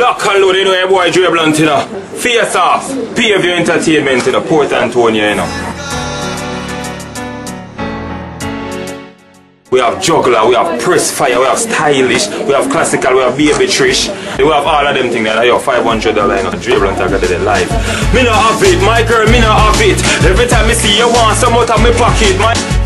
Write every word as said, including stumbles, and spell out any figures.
Lock and load, you know your boy Dre Blunt, you know. Face off, Paveview Entertainment, you know, Port Antonio, you know. We have juggler, we have press fire, we have stylish, we have classical, we have baby trish. We have all of them things that are five hundred dollars, you know, Dre Blunt I got it live. Me not have it, my girl, me not have it. Every time I see you want some out of my pocket, my